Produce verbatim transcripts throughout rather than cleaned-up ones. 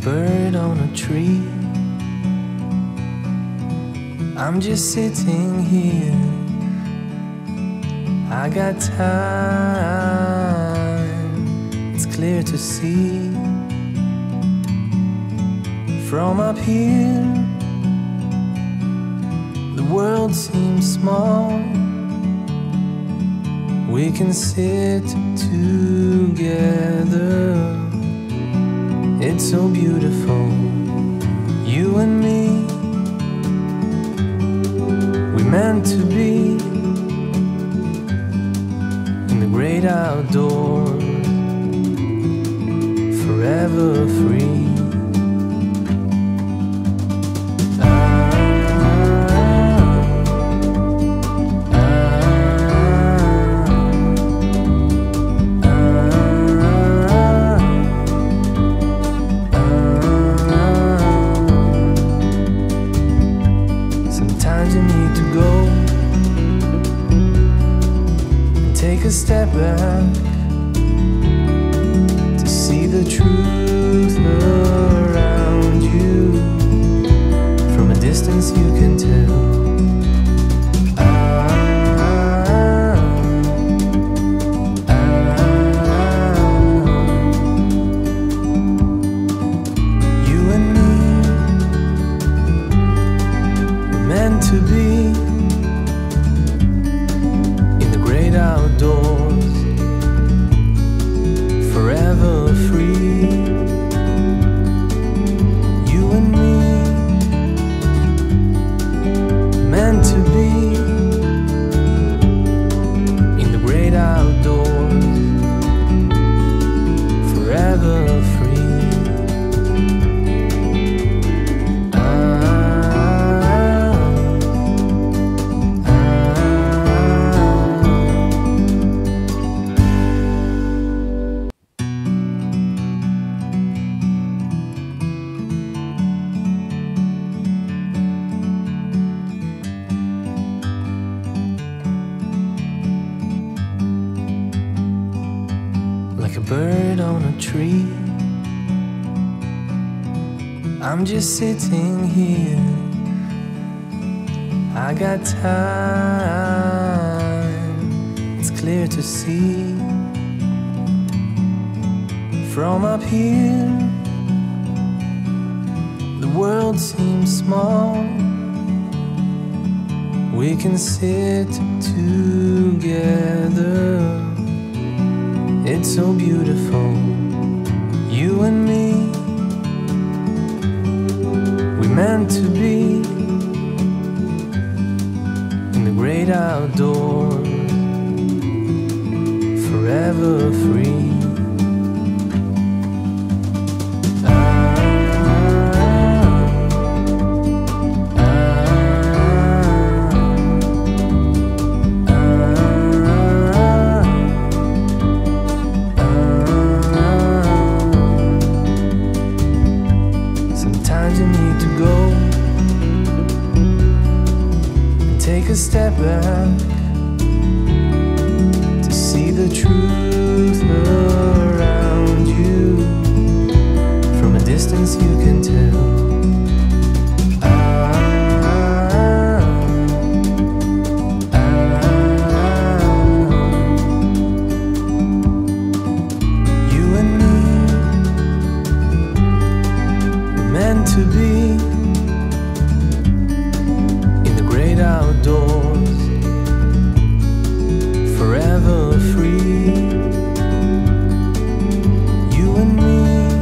bird on a tree. I'm just sitting here. I got time, it's clear to see. From up here, the world seems small. We can sit together. It's so beautiful, you and me. We meant to be in the great outdoors, forever free. Sometimes you need to go and take a step back to see the truth around you. From a distance you can tell. To be in the great outdoors, forever free. You and me, meant to be in the great outdoors, forever free. Like a bird on a tree, I'm just sitting here. I got time, it's clear to see. From up here, the world seems small. We can sit together. It's so beautiful, you and me. We meant to be in the great outdoors, forever free. You need to go and take a step back to see the truth around you. From a distance you can tell. To be in the great outdoors, forever free. You and me,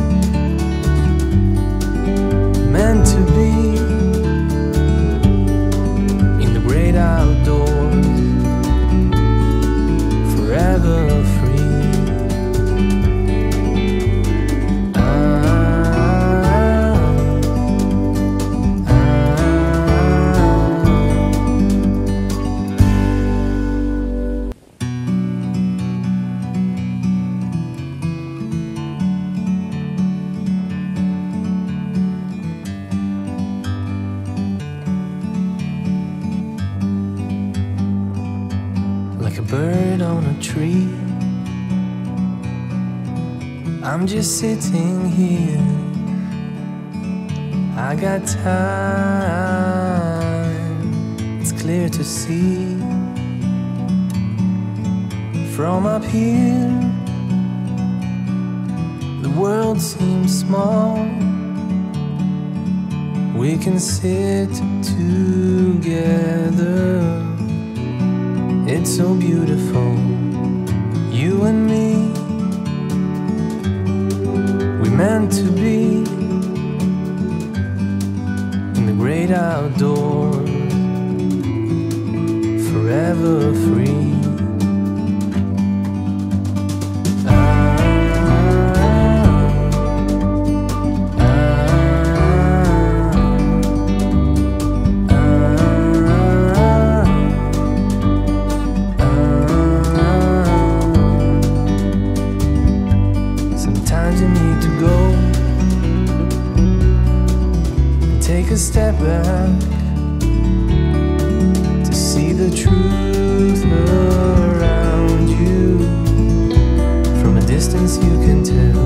meant to be in the great outdoors, forever free. Like a bird on a tree, I'm just sitting here. I got time, it's clear to see. From up here, the world seems small. We can sit together. It's so beautiful, you and me. We meant to be in the great outdoors, forever free. Sometimes you need to go and take a step back to see the truth around you. From a distance you can tell.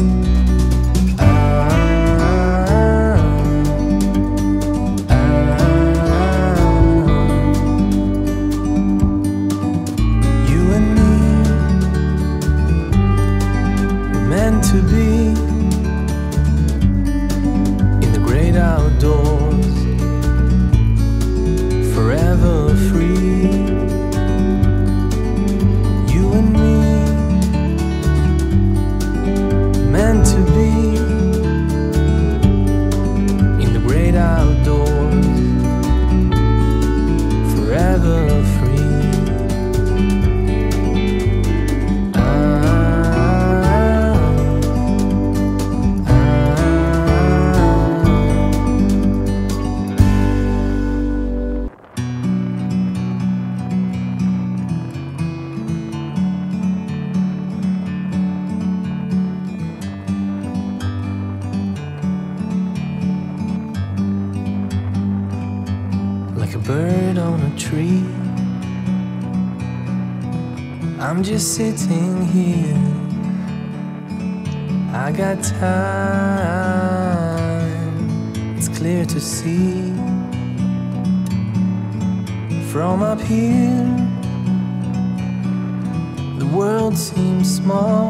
To be in the great outdoors, forever free. You and me, meant to be in the great outdoors, forever free. Like a bird on a tree, I'm just sitting here. I got time, it's clear to see. From up here, the world seems small.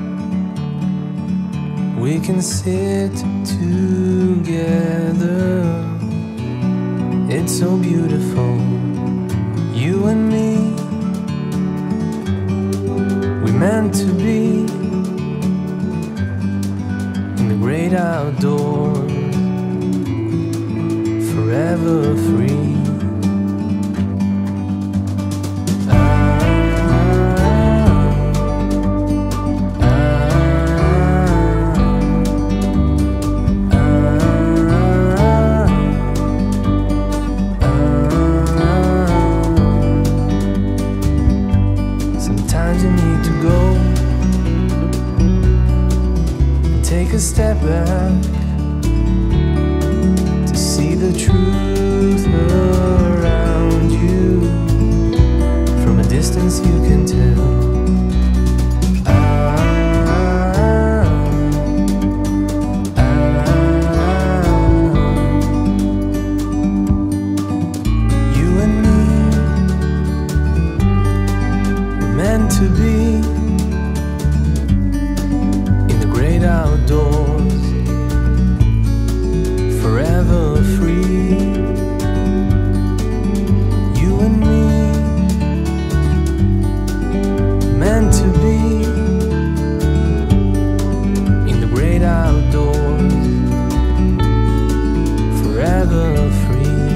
We can sit together. It's so beautiful, you and me. We meant to be in the great outdoors, forever free. Sometimes you need to go and take a step back to see the truth around you. From a distance you can tell. To be in the great outdoors, forever free. You and me, meant to be in the great outdoors, forever free.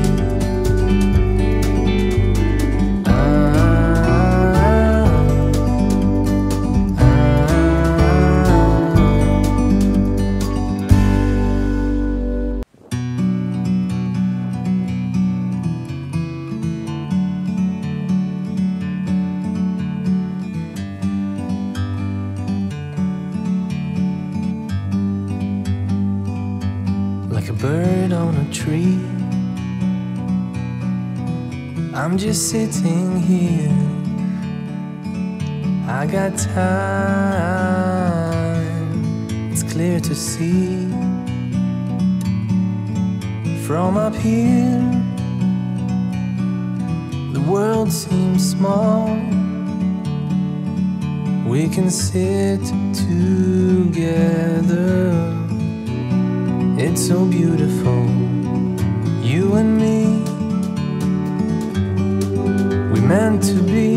Like a bird on a tree, I'm just sitting here. I got time, it's clear to see. From up here, the world seems small. We can sit together. It's so beautiful, you and me. We meant to be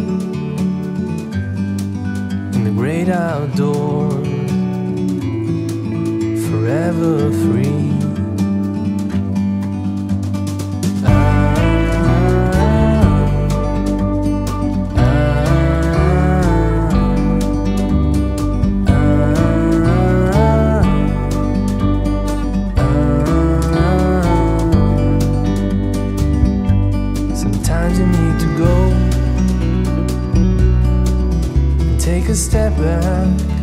in the great outdoors, forever free. Sometimes you need to go and take a step back